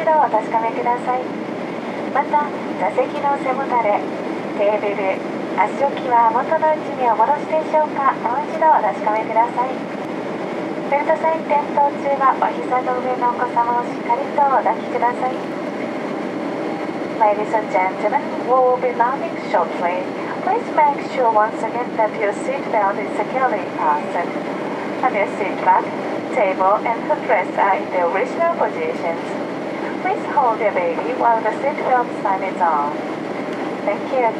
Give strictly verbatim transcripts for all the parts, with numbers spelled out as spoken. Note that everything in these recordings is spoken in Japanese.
一度お確かめください。また、座席の背もたれ、テーブル、足置きは元の位置にお戻しでしょうか。もう一度お確かめください。ベルトサイン点灯中はお膝の上のお子様をしっかりとお抱きください。Ladies and gentlemen, we will be landing shortly. Please make sure once again that your seat belt is securely fastened, and your seat back, table, and footrest are in their original positions. Please hold your baby while the seat belt sign is on. Thank you.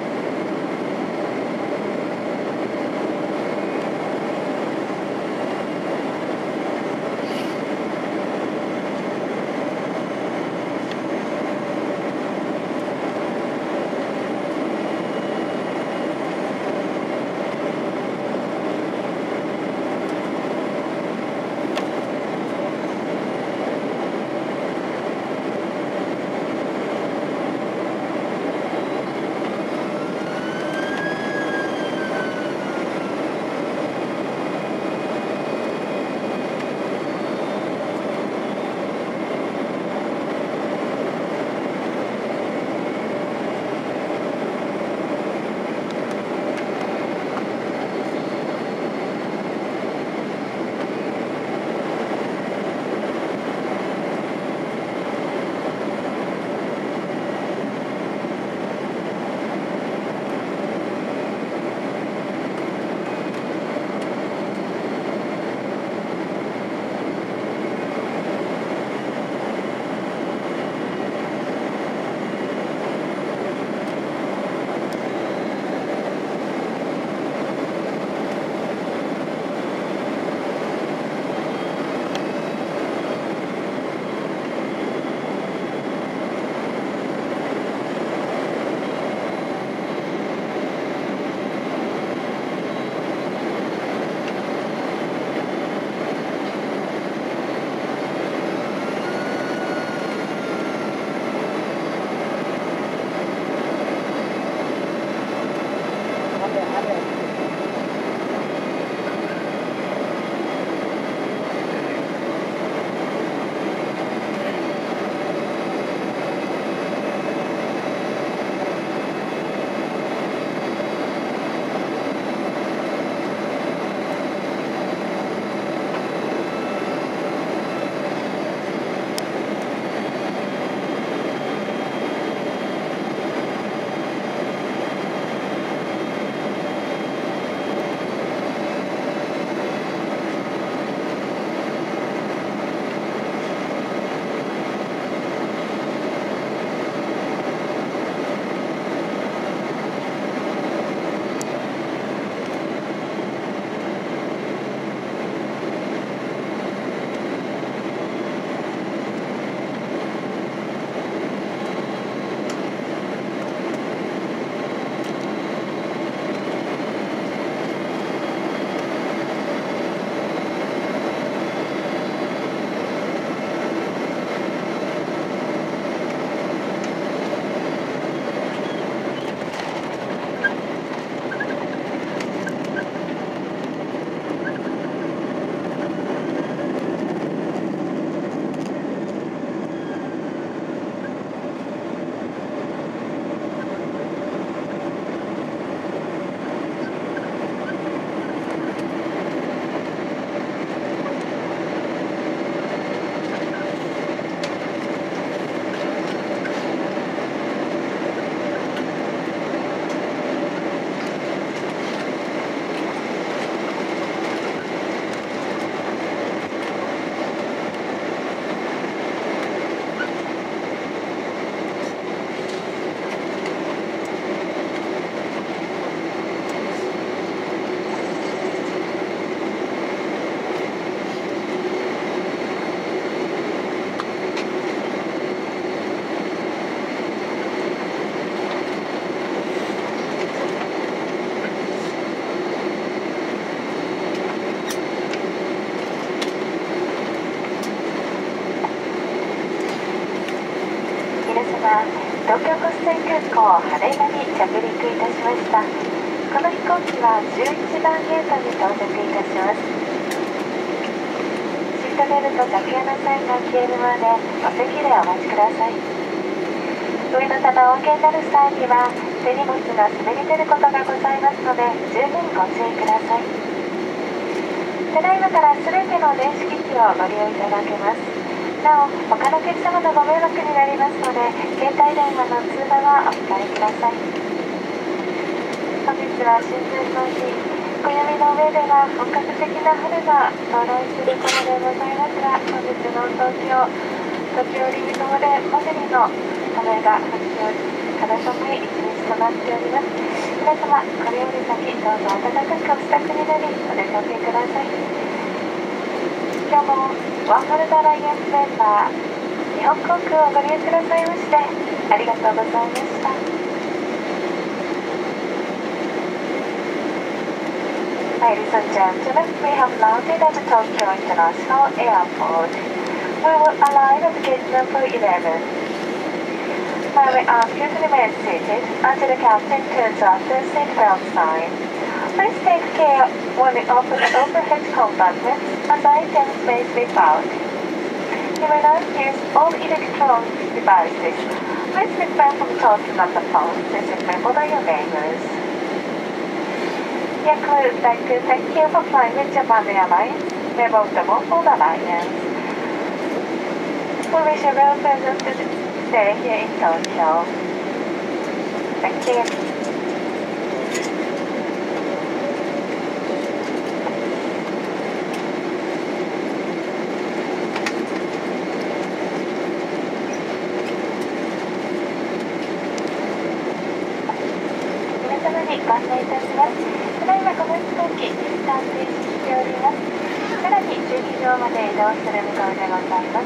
東京国際空港羽田に着陸いたしました。この飛行機はじゅういちばんゲートに到着いたします。 トベルト着用のサインが消えるまでお席でお待ちください。上の棚をお受けになる際には手荷物が滑り出ることがございますので十分ご注意ください。ただいまからすべての電子機器をご利用いただけます。なお、他のお客様のご迷惑になりますので携帯電話の通話はお控えください。本日は春分の日、暦の上では本格的な春が到来する頃でございますが、本日の東京、時折みぞれ混じりの雨が降っており、肌寒い一日となっております。皆様、これより先どうぞ暖かくお支度になりお出かけください。今日もワーホルドアライアンスメンバー日本航空をご利用くださいましてありがとうございました。Ladies and gentlemen, we have landed at Tokyo International Airport. We will arrive at gate number eleven. May we ask you to remain seated until the captain turns off the seatbelt sign. Please take care when we open the overhead compartments as items may slip out. You may not use all electronic devices. Please refrain from talking on the phone since it may bother your neighbors. Yaku would like to thank you for flying with Japan Airlines, member of the World Alliance. We wish you a very pleasant stay here in Tokyo. Thank you. ご案内いたします。ただいまこの飛行機、一旦停止しております。さらに駐機場まで移動する見込みでございます。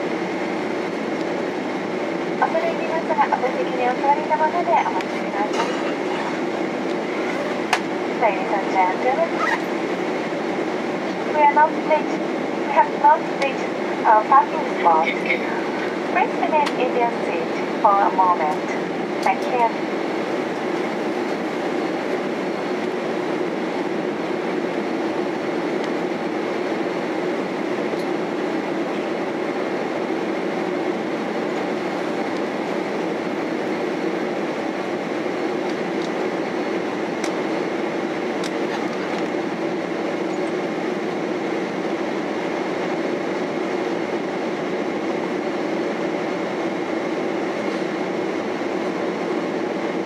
恐れ入りますが、お座席にお座りのままでお待ちください。Ladies and gentlemen, we are not reached, we have not reached our parking spot. Please remain in your seat for a moment. Thank you. た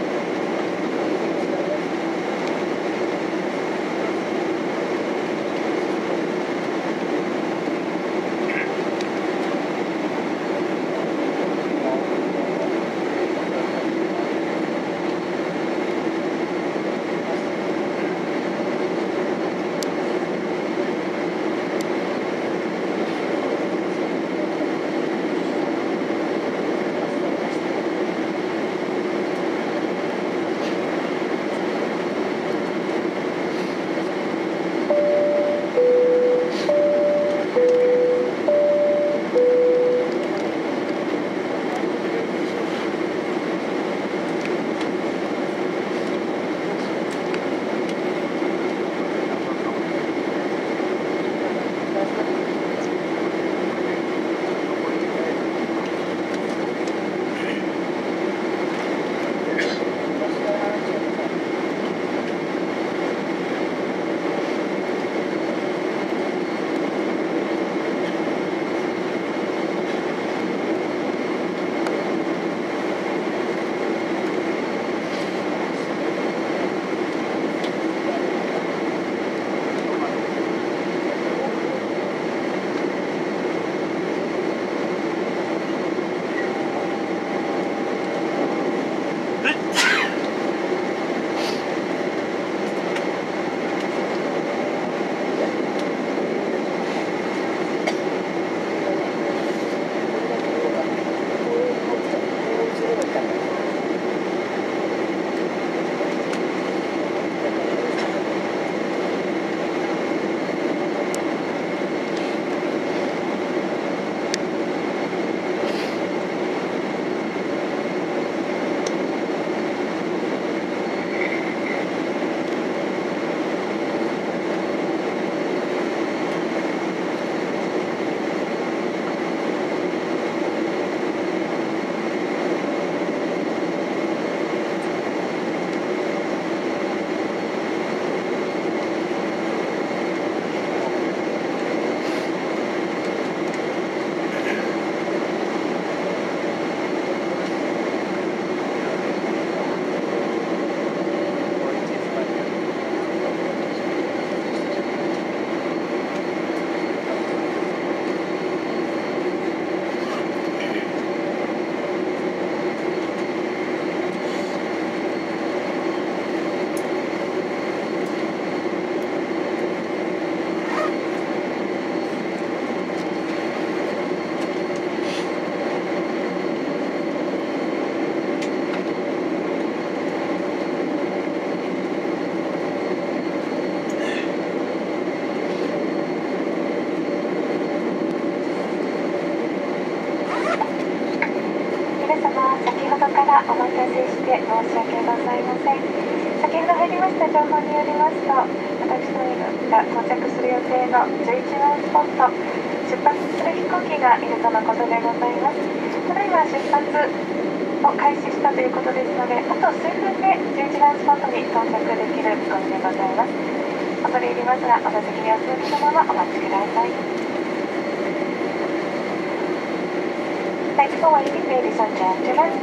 ほどからお待たせして申し訳ございません。先ほど入りました情報によりますと、私どもが到着する予定のじゅういちばんスポット、出発する飛行機がいるとのことでございます。ただいま出発を開始したということですので、あと数分でじゅういちばんスポットに到着できる見込みでございます。恐れ入りますが、お座席にお座りのままお待ちください。Thanks for waiting, ladies and gentlemen.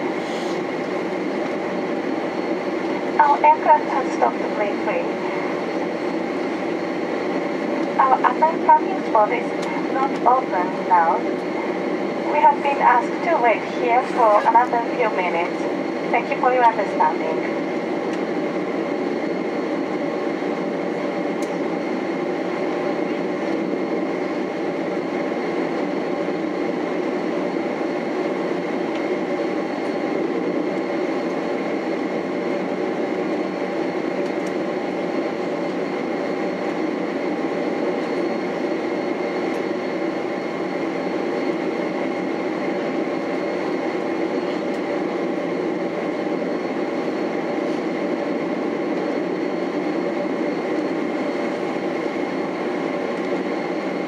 Our aircraft has stopped briefly. Our assigned parking spot is not open now. We have been asked to wait here for another few minutes. Thank you for your understanding.